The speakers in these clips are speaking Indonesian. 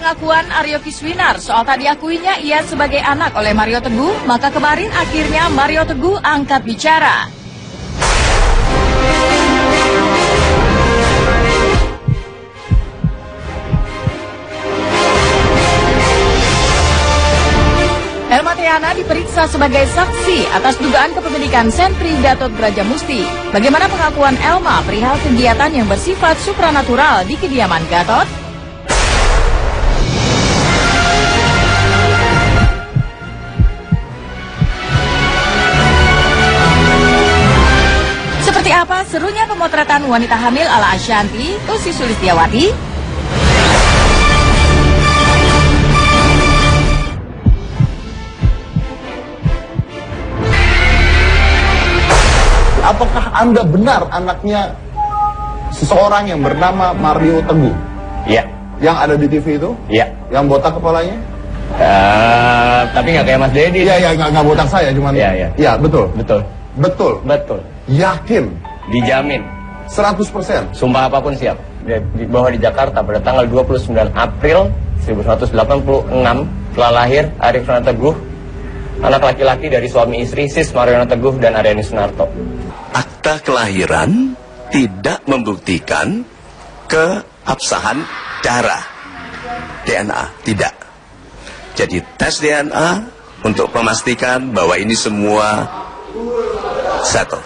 pengakuan Aryo Kiswinar soal tak diakuinya ia sebagai anak oleh Mario Teguh, maka kemarin akhirnya Mario Teguh angkat bicara. Elma Triana diperiksa sebagai saksi atas dugaan kepemilikan Sentri Gatot Brajamusti. Bagaimana pengakuan Elma perihal kegiatan yang bersifat supranatural di kediaman Gatot? Seperti apa serunya pemotretan wanita hamil ala Ashanty, Ussy Sulistyawati? Apakah Anda benar anaknya seseorang yang bernama Mario Teguh? Iya. Yang ada di TV itu? Iya. Yang botak kepalanya? Tapi nggak kayak Mas Dedi. Iya, nggak botak saya, cuman. Iya. Iya, betul. Betul. Betul. Betul. Yakin? Dijamin. 100%. Sumpah apapun siap. Bahwa di Jakarta pada tanggal 29 April 1986 telah lahir Aryo Kiswinar Teguh, anak laki-laki dari suami istri Sis Mariono Teguh dan Aryani Sunarto. Akta kelahiran tidak membuktikan keabsahan darah DNA, tidak. Jadi tes DNA untuk memastikan bahwa ini semua settle.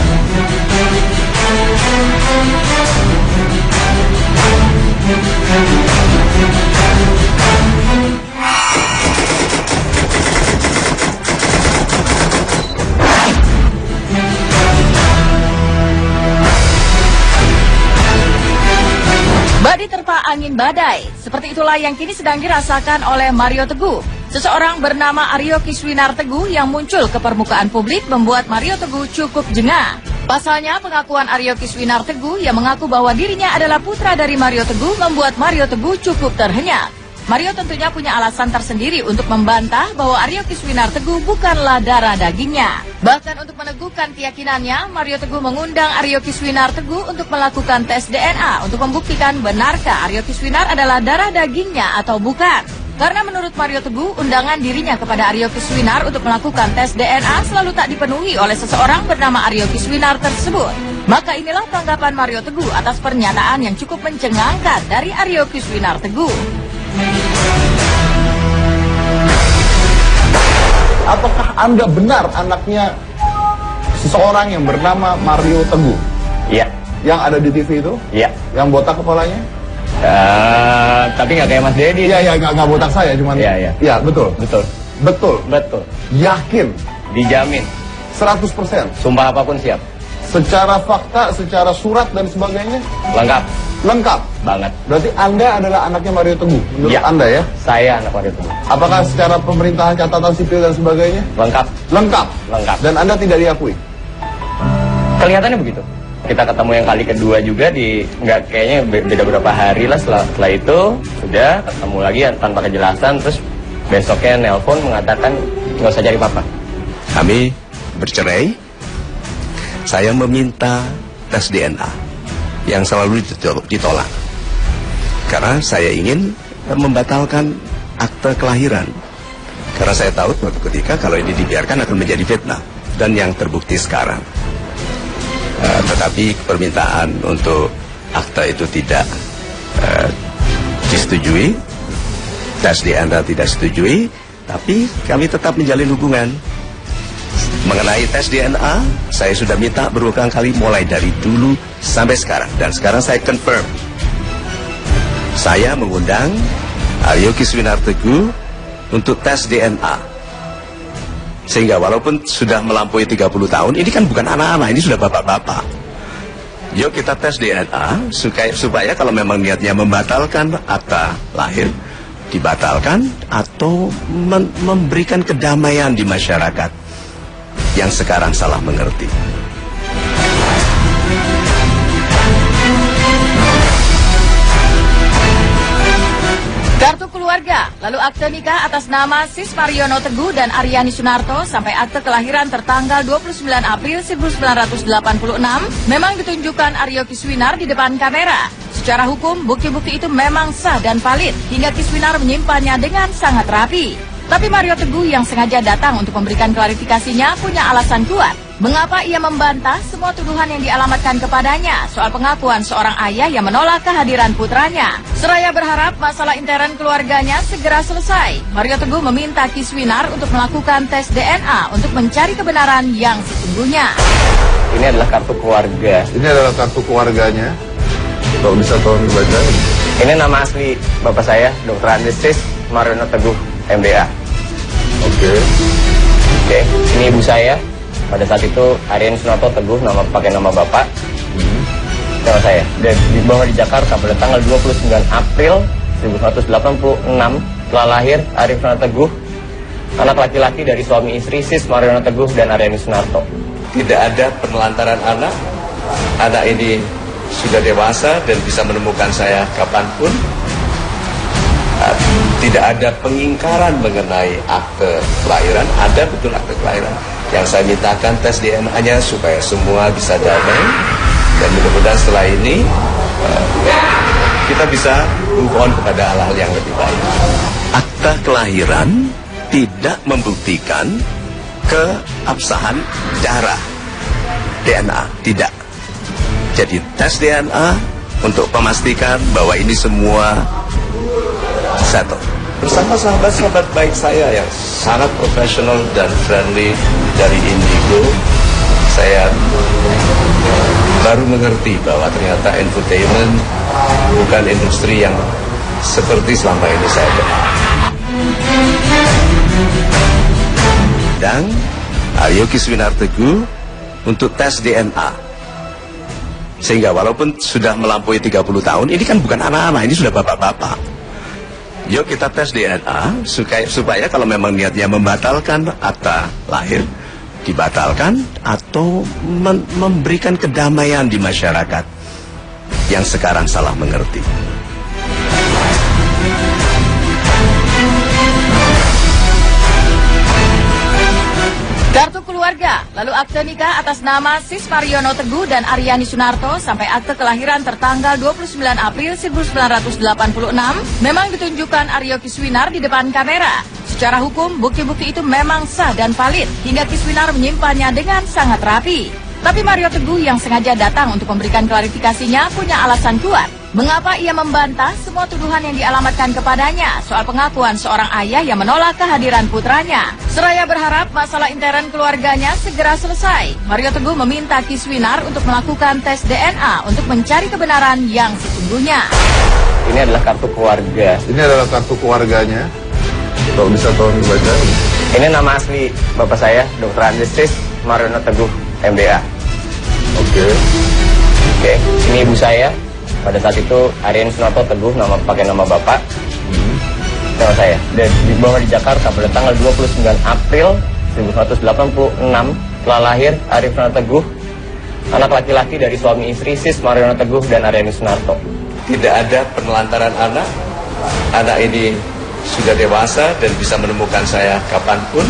Diterpa angin badai. Seperti itulah yang kini sedang dirasakan oleh Mario Teguh. Seseorang bernama Aryo Kiswinar Teguh yang muncul ke permukaan publik membuat Mario Teguh cukup jengah. Pasalnya pengakuan Aryo Kiswinar Teguh yang mengaku bahwa dirinya adalah putra dari Mario Teguh membuat Mario Teguh cukup terhenyak. Mario tentunya punya alasan tersendiri untuk membantah bahwa Aryo Kiswinar Teguh bukanlah darah dagingnya. Bahkan untuk meneguhkan keyakinannya, Mario Teguh mengundang Aryo Kiswinar Teguh untuk melakukan tes DNA untuk membuktikan benarkah Aryo Kiswinar adalah darah dagingnya atau bukan. Karena menurut Mario Teguh, undangan dirinya kepada Aryo Kiswinar untuk melakukan tes DNA selalu tak dipenuhi oleh seseorang bernama Aryo Kiswinar tersebut. Maka inilah tanggapan Mario Teguh atas pernyataan yang cukup mencengangkan dari Aryo Kiswinar Teguh. Apakah Anda benar anaknya seseorang yang bernama Mario Teguh? Iya. Yang ada di TV itu? Iya. Yang botak kepalanya? Tapi nggak kayak Mas Dedi. Iya, nggak botak saya, cuman. Iya. Iya, betul. Betul. Betul. Betul. Yakin? Dijamin. 100%. Sumpah apapun siap. Secara fakta, secara surat dan sebagainya? Lengkap. Lengkap? Banget. Berarti Anda adalah anaknya Mario Teguh, menurut Ya. Anda ya? Saya anak Mario Teguh. Apakah secara pemerintahan, catatan sipil dan sebagainya? Lengkap. Lengkap? Lengkap. Dan Anda tidak diakui? Kelihatannya begitu. Kita ketemu yang kali kedua juga nggak kayaknya beda berapa hari lah setelah itu sudah ketemu lagi tanpa kejelasan, terus besoknya nelpon mengatakan nggak usah cari papa. Kami bercerai. Saya meminta tes DNA yang selalu ditolak. Karena saya ingin membatalkan akte kelahiran. Karena saya tahu suatu ketika kalau ini dibiarkan akan menjadi fitnah. Dan yang terbukti sekarang. Tetapi permintaan untuk akte itu tidak disetujui. Tes DNA tidak disetujui. Tapi kami tetap menjalin hubungan. Mengenai tes DNA, saya sudah minta berulang kali mulai dari dulu sampai sekarang. Dan sekarang saya confirm. Saya mengundang Aryo Kiswinar Teguh untuk tes DNA. Sehingga walaupun sudah melampaui 30 tahun, ini kan bukan anak-anak, ini sudah bapak-bapak. Yuk kita tes DNA, supaya kalau memang niatnya membatalkan akta lahir, dibatalkan atau memberikan kedamaian di masyarakat yang sekarang salah mengerti. Kartu keluarga lalu akte nikah atas nama Sis Mariono Teguh dan Aryani Sunarto sampai akte kelahiran tertanggal 29 April 1986 memang ditunjukkan Aryo Kiswinar di depan kamera. Secara hukum, bukti-bukti itu memang sah dan valid hingga Kiswinar menyimpannya dengan sangat rapi. Tapi Mario Teguh yang sengaja datang untuk memberikan klarifikasinya punya alasan kuat. Mengapa ia membantah semua tuduhan yang dialamatkan kepadanya soal pengakuan seorang ayah yang menolak kehadiran putranya. Seraya berharap masalah intern keluarganya segera selesai, Mario Teguh meminta Kiswinar untuk melakukan tes DNA untuk mencari kebenaran yang sesungguhnya. Ini adalah kartu keluarga. Ini adalah kartu keluarganya. Kalau bisa tolong dibacain. Ini nama asli bapak saya, Dr. Andesis Mariono Teguh, MDA. Oke. Ini ibu saya. Pada saat itu Aryani Sunarto Teguh, pakai nama bapak. Nama saya. Dan dibawa di Jakarta pada tanggal 29 April 1986. Setelah lahir Aryani Sunarto Teguh, anak laki-laki dari suami istri Sis Mariono Teguh dan Aryani Sunarto. Tidak ada penelantaran anak. Anak ini sudah dewasa dan bisa menemukan saya kapanpun. Tidak ada pengingkaran mengenai akte kelahiran. Ada betul akte kelahiran. Yang saya mintakan tes DNA-nya supaya semua bisa damai. Dan mudah-mudahan setelah ini kita bisa move on kepada hal-hal yang lebih baik. Akta kelahiran tidak membuktikan keabsahan darah DNA, tidak. Jadi tes DNA untuk memastikan bahwa ini semua satu. Bersama sahabat-sahabat baik saya yang sangat profesional dan friendly dari Indigo, saya baru mengerti bahwa ternyata infotainment bukan industri yang seperti selama ini saya kenal. Dan Aryo Kiswinar Teguh untuk tes DNA. Sehingga walaupun sudah melampaui 30 tahun, ini kan bukan anak-anak, ini sudah bapak-bapak. Yuk kita tes DNA supaya kalau memang niatnya membatalkan akta lahir, dibatalkan atau memberikan kedamaian di masyarakat yang sekarang salah mengerti. Kartu keluarga, lalu akte nikah atas nama Sis Mariono Teguh dan Aryani Sunarto sampai akte kelahiran tertanggal 29 April 1986 memang ditunjukkan Aryo Kiswinar di depan kamera. Secara hukum, bukti-bukti itu memang sah dan valid hingga Kiswinar menyimpannya dengan sangat rapi. Tapi Mario Teguh yang sengaja datang untuk memberikan klarifikasinya punya alasan kuat. Mengapa ia membantah semua tuduhan yang dialamatkan kepadanya soal pengakuan seorang ayah yang menolak kehadiran putranya. Seraya berharap masalah intern keluarganya segera selesai, Mario Teguh meminta Kiswinar untuk melakukan tes DNA untuk mencari kebenaran yang sesungguhnya. Ini adalah kartu keluarga. Ini adalah kartu keluarganya. Kalau bisa tolong dibacain. Ini nama asli bapak saya, Dr. Andesis Mariono Teguh, MDA. Oke. Ini ibu saya. Pada saat itu Aryani Sunarto Teguh, pakai nama bapak. Nama saya. Dan dibawa di Jakarta pada tanggal 29 April 1986. Setelah lahir Aryani Sunarto Teguh, anak laki-laki dari suami istri Sis Mariono Teguh dan Aryani Sunarto. Tidak ada penelantaran anak. Anak ini sudah dewasa dan bisa menemukan saya kapanpun.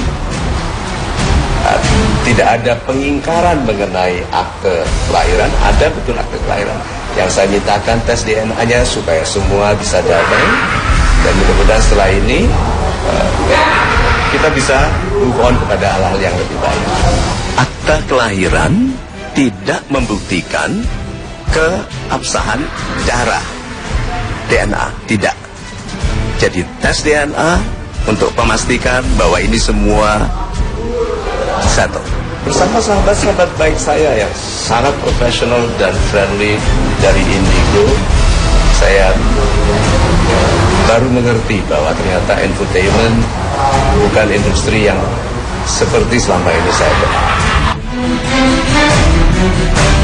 Tidak ada pengingkaran mengenai akte kelahiran. Ada betul akte kelahiran. Yang saya mintakan tes DNA-nya supaya semua bisa damai. Dan mudah-mudahan setelah ini kita bisa move on kepada hal-hal yang lebih baik. Akta kelahiran tidak membuktikan keabsahan darah DNA, tidak. Jadi tes DNA untuk memastikan bahwa ini semua satu. Bersama sahabat-sahabat baik saya yang sangat profesional dan friendly dari Indigo, saya baru mengerti bahwa ternyata infotainment bukan industri yang seperti selama ini saya kenal.